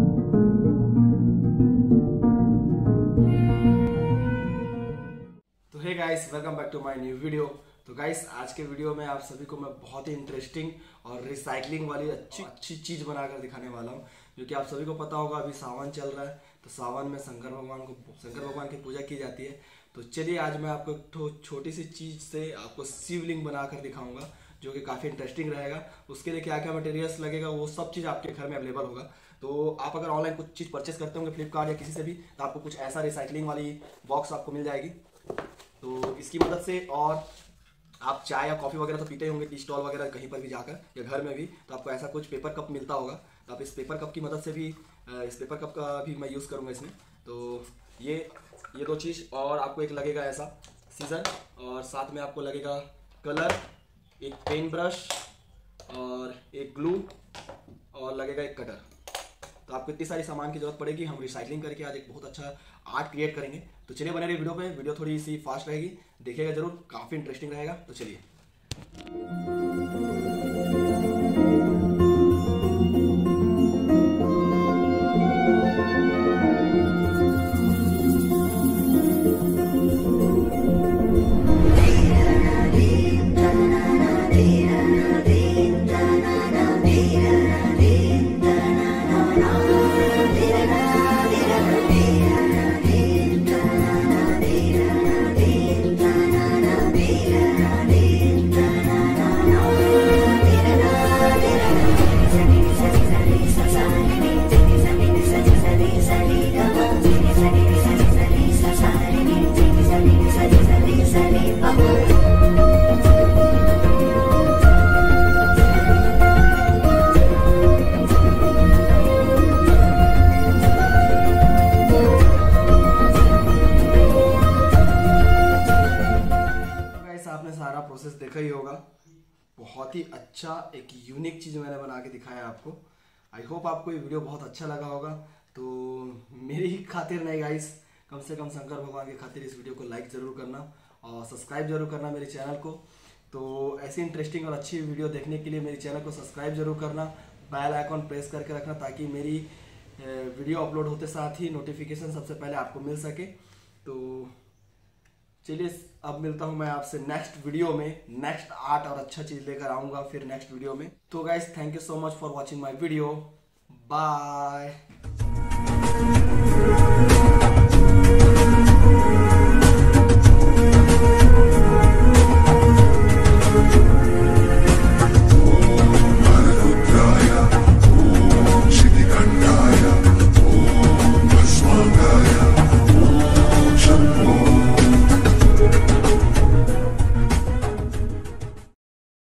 तो hey guys, welcome back to my new video. तो guys, आज के वीडियो में आप सभी को मैं बहुत ही इंटरेस्टिंग और रिसाइकलिंग वाली अच्छी चीज़ बनाकर दिखाने वाला हूँ। जो कि आप सभी को पता होगा, अभी सावन चल रहा है, तो सावन में शंकर भगवान की पूजा की जाती है। तो चलिए, आज मैं आपको एक छोटी सी चीज़ से आपको शिवलिंग बनाकर दिखाऊंगा, जो कि काफ़ी इंटरेस्टिंग रहेगा। उसके लिए क्या क्या मटेरियल्स लगेगा, वो सब चीज़ आपके घर में अवेलेबल होगा। तो आप अगर ऑनलाइन कुछ चीज़ परचेस करते होंगे फ्लिपकार्ट या किसी से भी, तो आपको कुछ ऐसा रिसाइकलिंग वाली बॉक्स आपको मिल जाएगी। तो इसकी मदद से, और आप चाय या कॉफ़ी वगैरह तो पीते होंगे टी स्टॉल वगैरह कहीं पर भी जाकर, या घर में भी, तो आपको ऐसा कुछ पेपर कप मिलता होगा। तो आप इस पेपर कप की मदद से भी, इस पेपर कप का भी मैं यूज़ करूँगा इसमें। तो ये दो चीज़, और आपको एक लगेगा ऐसा सीजर, और साथ में आपको लगेगा कलर, एक पेन ब्रश और एक ग्लू, और लगेगा एक कटर। तो आपको इतनी सारी सामान की जरूरत पड़ेगी। हम रिसाइकलिंग करके आज एक बहुत अच्छा आर्ट क्रिएट करेंगे। तो चलिए, बने रहिए वीडियो पे। वीडियो थोड़ी सी फास्ट रहेगी, देखिएगा जरूर, काफ़ी इंटरेस्टिंग रहेगा। तो चलिए। आपने सारा प्रोसेस देखा ही होगा। बहुत ही अच्छा एक यूनिक चीज़ मैंने बना के दिखाया आपको। आई होप आपको ये वीडियो बहुत अच्छा लगा होगा। तो मेरी ही खातिर नहीं गाइस, कम से कम शंकर भगवान की खातिर इस वीडियो को लाइक ज़रूर करना और सब्सक्राइब जरूर करना मेरे चैनल को। तो ऐसी इंटरेस्टिंग और अच्छी वीडियो देखने के लिए मेरे चैनल को सब्सक्राइब जरूर करना, बेल आइकॉन प्रेस करके रखना, ताकि मेरी वीडियो अपलोड होते साथ ही नोटिफिकेशन सबसे पहले आपको मिल सके। तो चलिए, अब मिलता हूं मैं आपसे नेक्स्ट वीडियो में। नेक्स्ट आर्ट और अच्छा चीज लेकर आऊंगा फिर नेक्स्ट वीडियो में। तो guys, thank you so much for watching my video. Bye.